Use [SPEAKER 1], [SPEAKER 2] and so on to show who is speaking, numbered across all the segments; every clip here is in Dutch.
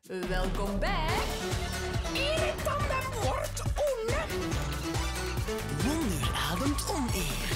[SPEAKER 1] Welkom bij...
[SPEAKER 2] Irritante wordt on. Wonderavond oneer.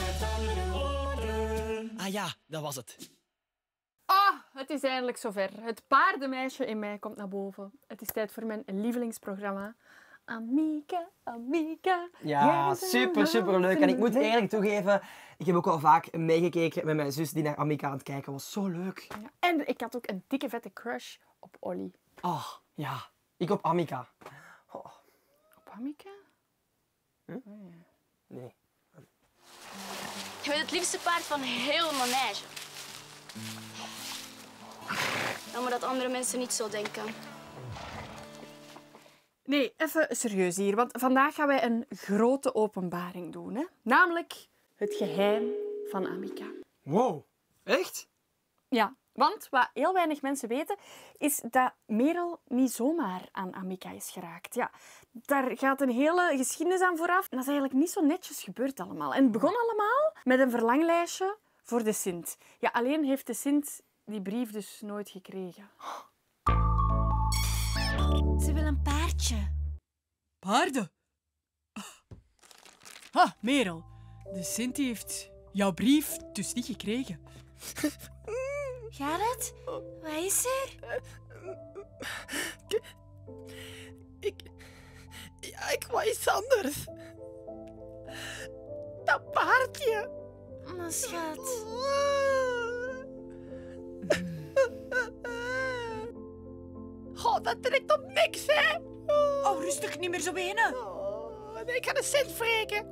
[SPEAKER 2] Ah ja, dat was het.
[SPEAKER 1] Ah, het is eindelijk zover. Het paardenmeisje in mij komt naar boven. Het is tijd voor mijn lievelingsprogramma. Amica, Amica.
[SPEAKER 3] Ja, super leuk. En ik moet eerlijk toegeven, ik heb ook wel vaak meegekeken met mijn zus die naar Amica aan het kijken was. Zo leuk.
[SPEAKER 1] Ja, en ik had ook een dikke vette crush op Olly.
[SPEAKER 3] Oh, ja. Ik op Amica. Oh.
[SPEAKER 1] Op Amica?
[SPEAKER 3] Nee.
[SPEAKER 4] Je bent het liefste paard van heel de manege. Jammer dat andere mensen niet zo denken.
[SPEAKER 1] Nee, even serieus hier, want vandaag gaan wij een grote openbaring doen. Hè? Namelijk het geheim van Amica.
[SPEAKER 3] Wow. Echt?
[SPEAKER 1] Ja, want wat heel weinig mensen weten, is dat Merel niet zomaar aan Amica is geraakt. Ja, daar gaat een hele geschiedenis aan vooraf. En dat is eigenlijk niet zo netjes gebeurd allemaal. En het begon allemaal met een verlanglijstje voor de Sint. Ja, alleen heeft de Sint die brief dus nooit gekregen.
[SPEAKER 4] Ze wil een paardje.
[SPEAKER 5] Paarden? Ah, Merel. De Sint heeft jouw brief dus niet gekregen.
[SPEAKER 4] Gaat het? Wat is er?
[SPEAKER 2] Ik wou iets anders. Dat paardje.
[SPEAKER 4] Mijn schat.
[SPEAKER 2] Oh, dat trekt op niks, hè.
[SPEAKER 5] Oh, rustig, niet meer zo wenen.
[SPEAKER 2] Oh, nee, ik ga de Sint wreken.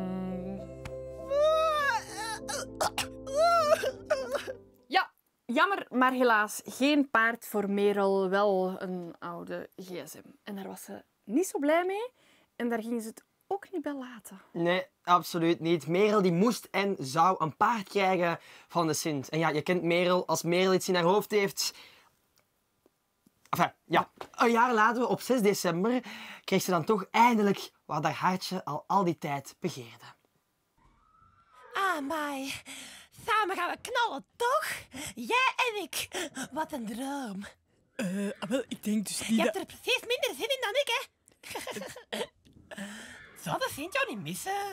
[SPEAKER 1] Ja, jammer, maar helaas geen paard voor Merel, wel een oude gsm. En daar was ze niet zo blij mee en daar ging ze het ook niet bij laten.
[SPEAKER 3] Nee, absoluut niet. Merel die moest en zou een paard krijgen van de Sint. En ja, je kent Merel. Als Merel iets in haar hoofd heeft... Enfin, ja. Een jaar later, op 6 december, kreeg ze dan toch eindelijk wat haar hartje al die tijd begeerde.
[SPEAKER 2] Ah, my. Samen gaan we knallen, toch? Jij en ik. Wat een droom.
[SPEAKER 5] Wel, ik denk dus
[SPEAKER 2] Je
[SPEAKER 5] niet
[SPEAKER 2] hebt
[SPEAKER 5] dat...
[SPEAKER 2] er precies minder zin in dan ik, hè? Zou de Sint jou niet missen?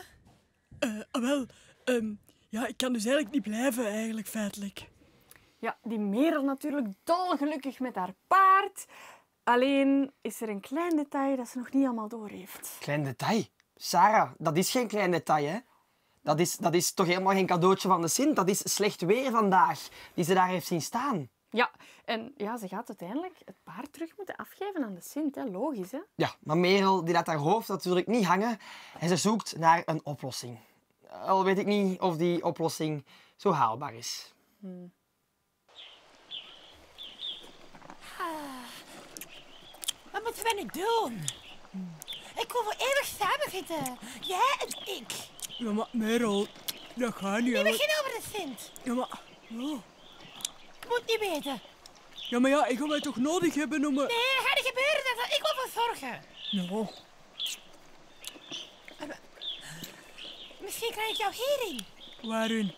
[SPEAKER 5] Ja, ik kan dus eigenlijk niet blijven, eigenlijk, feitelijk.
[SPEAKER 1] Ja, die Merel natuurlijk dolgelukkig met haar paard. Alleen is er een klein detail dat ze nog niet allemaal door heeft.
[SPEAKER 3] Klein detail? Sarah, dat is geen klein detail, hè? Dat is toch helemaal geen cadeautje van de Sint? Dat is slecht weer vandaag, die ze daar heeft zien staan.
[SPEAKER 1] Ja, en ja, ze gaat uiteindelijk het paard terug moeten afgeven aan de Sint, hè? Logisch, hè?
[SPEAKER 3] Ja, maar Merel die laat haar hoofd natuurlijk niet hangen en ze zoekt naar een oplossing. Al weet ik niet of die oplossing zo haalbaar is.
[SPEAKER 2] Wat moeten we nu doen? Ik wil voor eeuwig samen zitten. Jij en ik.
[SPEAKER 5] Ja, maar Merel, dat gaat niet.
[SPEAKER 2] We
[SPEAKER 5] hè.
[SPEAKER 2] beginnen over de Sint.
[SPEAKER 5] Ja, maar... Oh.
[SPEAKER 2] Ik moet niet weten.
[SPEAKER 5] Ja, maar ja, ik ga mij toch nodig hebben om...
[SPEAKER 2] Nee, dat gaat niet gebeuren. Daar zal ik wel voor zorgen.
[SPEAKER 5] Nou,
[SPEAKER 2] Misschien krijg ik jou hierin.
[SPEAKER 5] waarin?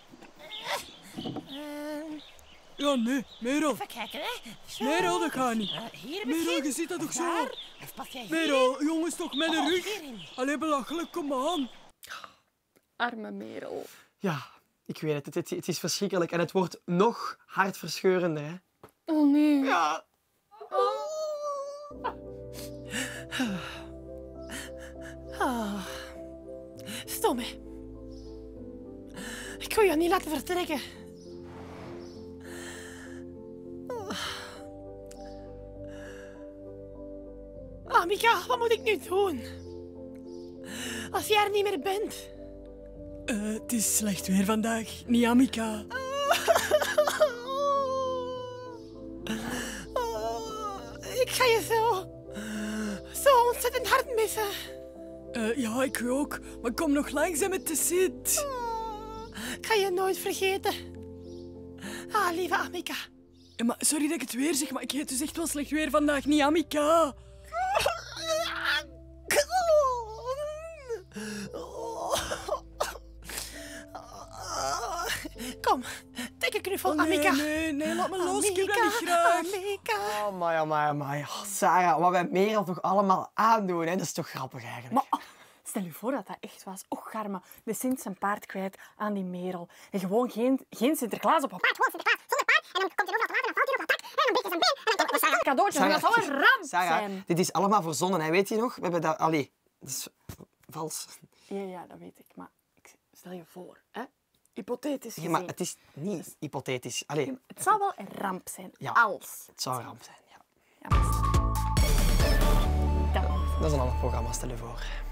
[SPEAKER 2] Eh,
[SPEAKER 5] Ja, nee, Merel.
[SPEAKER 2] even kijken, hè. Zo.
[SPEAKER 5] Merel, dat gaat niet.
[SPEAKER 2] Hier
[SPEAKER 5] Merel,
[SPEAKER 2] misschien.
[SPEAKER 5] je ziet dat toch zo?
[SPEAKER 2] Daar. Of pas jij hierin.
[SPEAKER 5] Merel, jongens, toch met de
[SPEAKER 2] Oh,
[SPEAKER 5] rug.
[SPEAKER 2] hierin.
[SPEAKER 5] Allee, belachelijk, kom aan.
[SPEAKER 1] Arme Merel.
[SPEAKER 3] Ja, ik weet het. Het is verschrikkelijk en het wordt nog hartverscheurender, hè?
[SPEAKER 1] Oh nee.
[SPEAKER 3] Ja.
[SPEAKER 2] Stom, hè. Ik wil je niet laten vertrekken. Ah, Mika, wat moet ik nu doen? Als jij er niet meer bent.
[SPEAKER 5] Het is slecht weer vandaag, niet Amica.
[SPEAKER 2] Ik ga je zo ontzettend hard missen.
[SPEAKER 5] Ja, ik ook. Maar kom nog langzaam met de Sint.
[SPEAKER 2] Ik ga je nooit vergeten. Ah, lieve Amica.
[SPEAKER 5] Ja, maar sorry dat ik het weer zeg, maar ik heet dus echt wel slecht weer vandaag, niet Amica.
[SPEAKER 2] Kom, stekkenknuffel,
[SPEAKER 5] Nee,
[SPEAKER 2] Amika.
[SPEAKER 5] nee, laat me los. Ik heb dat niet graag.
[SPEAKER 2] Amika.
[SPEAKER 3] Amai. Oh, Sarah, wat wij Merel toch allemaal aandoen, hè? Dat is toch grappig eigenlijk.
[SPEAKER 1] Maar stel je voor dat dat echt was. Och, Garme, de Sint zijn paard kwijt aan die Merel. En gewoon geen Sinterklaas op een paard. Gewoon Sinterklaas zonder paard. En dan komt hij over dat water en dan valt hij op dat tak. En dan breekt hij zijn been. En dan komt Sarah cadeautjes.
[SPEAKER 3] Sarah,
[SPEAKER 1] Dat zal een ramp
[SPEAKER 3] Sarah,
[SPEAKER 1] zijn.
[SPEAKER 3] dit is allemaal verzonnen, hè? Weet je nog? We hebben dat... Allee, dat is vals.
[SPEAKER 1] Ja, dat weet ik. Maar stel je voor, hè? Hypothetisch
[SPEAKER 3] Ja,
[SPEAKER 1] gezien.
[SPEAKER 3] maar het is niet hypothetisch. Allee,
[SPEAKER 1] Het zal wel een ramp zijn.
[SPEAKER 3] Ja.
[SPEAKER 1] Als.
[SPEAKER 3] het zou een ramp zijn, ja.
[SPEAKER 1] Ja, maar...
[SPEAKER 3] Dat is een ander programma, stel je voor.